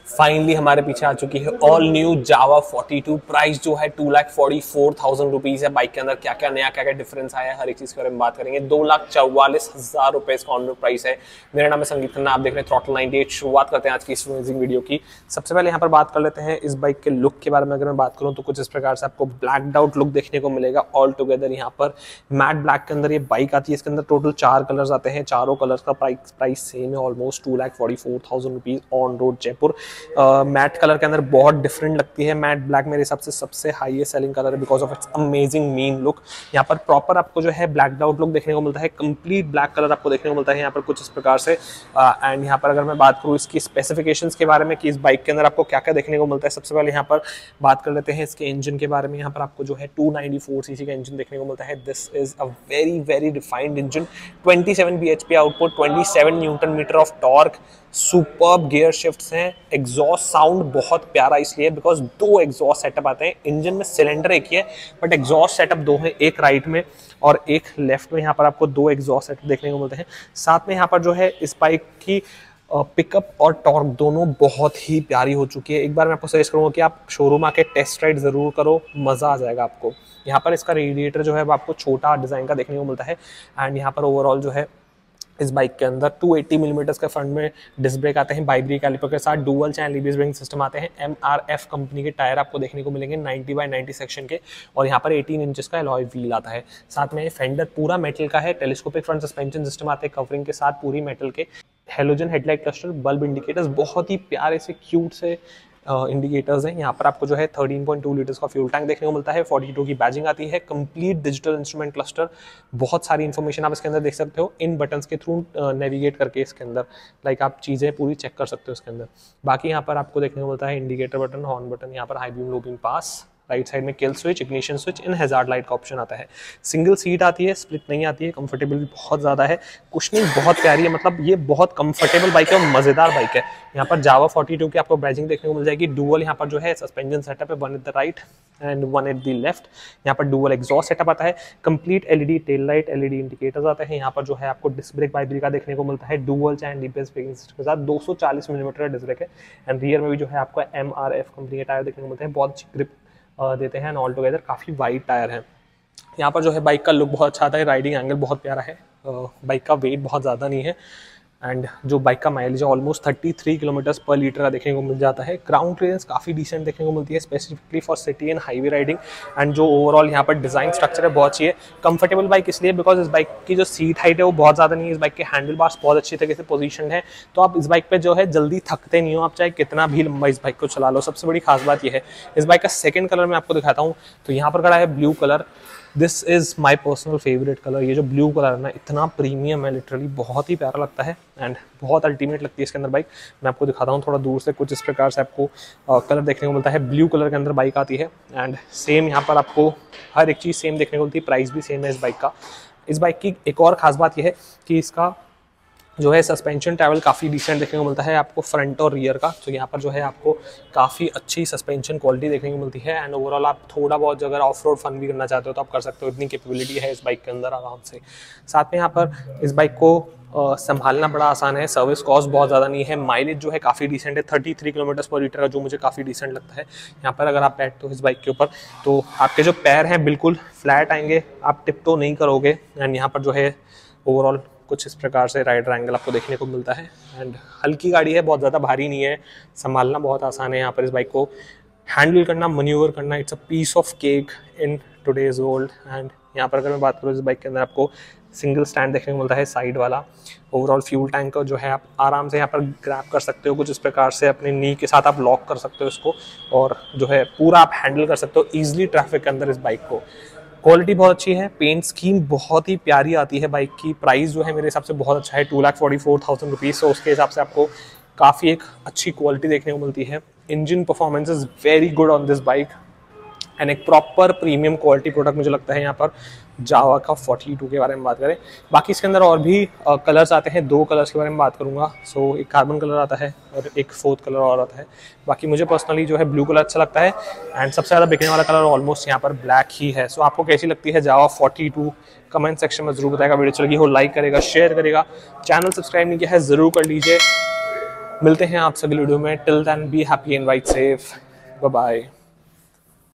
Finally हमारे पीछे आ चुकी है ऑल न्यू जावा 42। प्राइस जो है 2,44,000 रुपीज है। बाइक के अंदर क्या क्या नया, क्या क्या डिफरेंस आया है, हर एक चीज के बारे में बात करेंगे। 2,44,000 रुपए इसका ऑन रोड प्राइस है। मेरा नाम है संगीत खन्ना, आप देख रहे हैं थ्रॉटल 98। शुरुआत करते हैं आज की इस अमेजिंग वीडियो की। सबसे पहले यहाँ पर बात कर लेते हैं इस बाइक के लुक के बारे में। अगर मैं बात करूँ तो कुछ इस प्रकार से आपको ब्लैक्ड आउट लुक देखने को मिलेगा ऑल टुगेदर। यहाँ पर मैट ब्लैक के अंदर ये बाइक आती है। इसके अंदर टोटल 4 कलर्स आते हैं। चारों कलर्स का प्राइस सेम है, almost 2,44,000 rupees on road Jaipur. Matte colour के अंदर बहुत डिफरेंट लगती है। मैट ब्लैक मेरे हिसाब से सबसे हाईएस्ट सेलिंग कलर है because of its amazing mean look. यहाँ पर प्रॉपर आपको जो है ब्लैक आउट लुक देखने को मिलता है। कंप्लीट ब्लैक कलर आपको देखने को मिलता है यहाँ पर कुछ इस प्रकार से। एंड यहाँ पर अगर मैं बात करूँ इसकी स्पेसिफिकेशंस के बारे में कि इस बाइक के अंदर आपको क्या क्या देखने को मिलता है, सबसे पहले यहाँ पर बात कर लेते हैं इसके इंजन के बारे में। यहाँ पर आपको जो है 294 सीसी का इंजन देखने को मिलता है। This is a very very defined engine. 27 bhp output, 27 newton metre of torque, superb gear shifts हैं। एग्जॉस्ट साउंड बहुत प्यारा इसलिए बिकॉज 2 एग्जॉस्ट सेटअप आते हैं। इंजन में सिलेंडर एक ही है बट एग्जॉस्ट सेटअप 2 है, एक राइट में और एक लेफ्ट में। यहाँ पर आपको 2 एग्जॉस्ट सेटअप देखने को मिलते हैं। साथ में यहाँ पर जो है इस बाइक की पिकअप और टॉर्क दोनों बहुत ही प्यारी हो चुकी है। एक बार मैं आपको सजेस्ट करूँगा कि आप शोरूम आके टेस्ट राइड ज़रूर करो, मज़ा आ जाएगा आपको। यहाँ पर इसका रेडिएटर जो है वो आपको छोटा डिज़ाइन का देखने को मिलता है। एंड यहाँ पर ओवरऑल जो है इस बाइक के अंदर 280 मिलीमीटर के फ्रंट में डिस्क ब्रेक आते हैं बाइब्री कैलिपर के साथ। Dual channel ABS braking system आते हैं। MRF कंपनी के टायर आपको देखने को मिलेंगे 90/90 सेक्शन के, और यहाँ पर 18 इंचेस का अलॉय व्हील आता है। साथ में फेंडर पूरा मेटल का है। टेलीस्कोपिक फ्रंट सस्पेंशन सिस्टम आते हैं कवरिंग के साथ, पूरी मेटल के। Halogen headlight cluster, bulb indicators, बहुत ही प्यारे से क्यूट से इंडिकेटर्स हैं। यहाँ पर आपको जो है 13.2 लीटर्स का फ्यूल टैंक देखने को मिलता है। 42 की बैजिंग आती है। कंप्लीट डिजिटल इंस्ट्रूमेंट क्लस्टर, बहुत सारी इन्फॉर्मेशन आप इसके अंदर देख सकते हो इन बटन्स के थ्रू नेविगेट करके। इसके अंदर लाइक आप चीज़ें पूरी चेक कर सकते हो इसके अंदर। बाकी यहाँ पर आपको देखने को मिलता है इंडिकेटर बटन, हॉर्न बटन, यहाँ पर high beam low beam pass, right side में किल स्विच, इग्निशन स्विच, इन हैजार्ड लाइट का ऑप्शन आता है। सिंगल सीट आती है, स्प्लिट नहीं आती है। कंफर्टेबल बहुत ज़्यादा है, कुशनिंग बहुत प्यारी है, मतलब ये बहुत कंफर्टेबल बाइक है और मज़ेदार बाइक है। यहाँ पर जावा 42 की आपको बैजिंग देखने को मिल जाएगी। डुअल यहाँ पर जो है सस्पेंशन सेटअप है, 1 at the right and 1 at the left. यहाँ पर डुअल एग्जॉस्ट सेटअप आता है। Complete LED tail light, LED indicators आते हैं। यहाँ पर जो है आपको डिस्क ब्रेक बाइब्री का देखने को मिलता है। Dual channel ABS braking system के साथ 240 मिलीमीटर का डिस्क ब्रेक है। एंड रियर में भी जो है आपको MRF कंपनी के टायर देखने को मिलते हैं, बहुत अच्छी ग्रिप देते हैं। ऑल टुगेदर काफ़ी वाइड टायर है। यहाँ पर जो है बाइक का लुक बहुत अच्छा आता है। राइडिंग एंगल बहुत प्यारा है। बाइक का वेट बहुत ज़्यादा नहीं है। एंड जो बाइक का माइलेज है ऑलमोस्ट 33 किलोमीटर्स पर लीटर का देखने को मिल जाता है। ग्राउंड क्लियरेंस काफ़ी डिसेंट देखने को मिलती है, specifically for city and highway riding. And जो ओवरऑल यहाँ पर डिज़ाइन स्ट्रक्चर है बहुत अच्छी है। कंफर्टेबल बाइक इसलिए बिकॉज इस बाइक की जो सीट हाइट है वो बहुत ज़्यादा नहीं है। इस बाइक के हैंडल बार्स बहुत अच्छी तरीके से पोजीशन है, तो आप इस बाइक पे जो है जल्दी थकते नहीं हो, आप चाहे कितना भी लंबा इस बाइक को चला लो। सबसे बड़ी खास बात यह है इस बाइक का सेकेंड कलर मैं आपको दिखाता हूँ। तो यहाँ पर खड़ा है blue colour. This is my personal favourite colour. ये जो ब्लू कलर है ना, इतना प्रीमियम है, लिटरली बहुत ही प्यारा लगता है एंड बहुत अल्टीमेट लगती है इसके अंदर बाइक। मैं आपको दिखाता हूँ थोड़ा दूर से, कुछ इस प्रकार से आपको कलर देखने को मिलता है। ब्लू कलर के अंदर बाइक आती है एंड सेम यहाँ पर आपको हर एक चीज़ सेम देखने को मिलती है। प्राइस भी सेम है इस बाइक का। इस बाइक की एक और ख़ास बात यह है कि इसका जो है सस्पेंशन ट्रैवल काफ़ी डिसेंट देखने को मिलता है आपको फ्रंट और रियर का। तो यहाँ पर जो है आपको काफ़ी अच्छी सस्पेंशन क्वालिटी देखने को मिलती है। एंड ओवरऑल आप थोड़ा बहुत अगर ऑफ रोड फन भी करना चाहते हो तो आप कर सकते हो, इतनी कैपेबिलिटी है इस बाइक के अंदर आराम से। साथ में यहाँ पर इस बाइक को संभालना बड़ा आसान है। सर्विस कॉस्ट बहुत ज़्यादा नहीं है। माइलेज जो है काफ़ी डिसेंट है, 33 किलोमीटर पर लीटर का, जो मुझे काफ़ी डिसेंट लगता है। यहाँ पर अगर आप बैठते हो इस बाइक के ऊपर तो आपके जो पैर हैं बिल्कुल फ्लैट आएंगे, आप टिप्टो नहीं करोगे। एंड यहाँ पर जो है ओवरऑल कुछ इस प्रकार से राइडर एंगल आपको देखने को मिलता है। एंड हल्की गाड़ी है, बहुत ज़्यादा भारी नहीं है, संभालना बहुत आसान है। यहाँ पर इस बाइक को हैंडल करना, मैन्यूवर करना, it's a piece of cake in today's world. And यहाँ पर अगर मैं बात करूँ इस बाइक के अंदर आपको सिंगल स्टैंड देखने को मिलता है साइड वाला। ओवरऑल फ्यूल टैंक जो है आप आराम से यहाँ पर ग्रैब कर सकते हो, कुछ इस प्रकार से अपने नी के साथ आप लॉक कर सकते हो इसको, और जो है पूरा आप हैंडल कर सकते हो ईजिली ट्रैफिक के अंदर इस बाइक को। क्वालिटी बहुत अच्छी है, पेंट स्कीम बहुत ही प्यारी आती है बाइक की। प्राइस जो है मेरे हिसाब से बहुत अच्छा है, 2,44,000 रुपीज़। तो उसके हिसाब से आपको काफ़ी एक अच्छी क्वालिटी देखने को मिलती है। Engine performance is very good on this bike and एक प्रॉपर प्रीमियम क्वालिटी प्रोडक्ट मुझे लगता है यहाँ पर जावा का 42 के बारे में बात करें। बाकी इसके अंदर और भी कलर्स आते हैं, 2 कलर्स के बारे में बात करूँगा। सो एक कार्बन कलर आता है और एक 4th कलर और आता है। बाकी मुझे पर्सनली जो है ब्लू कलर अच्छा लगता है एंड सबसे ज़्यादा बिकने वाला कलर ऑलमोस्ट यहाँ पर ब्लैक ही है। सो आपको कैसी लगती है जावा 42? कमेंट सेक्शन में जरूर बताएगा। वीडियो अच्छी लगी हो लाइक करेगा, शेयर करेगा। चैनल सब्सक्राइब नहीं किया है ज़रूर कर लीजिए। मिलते हैं आप सभी वीडियो में, till then be happy and ride safe, bye bye.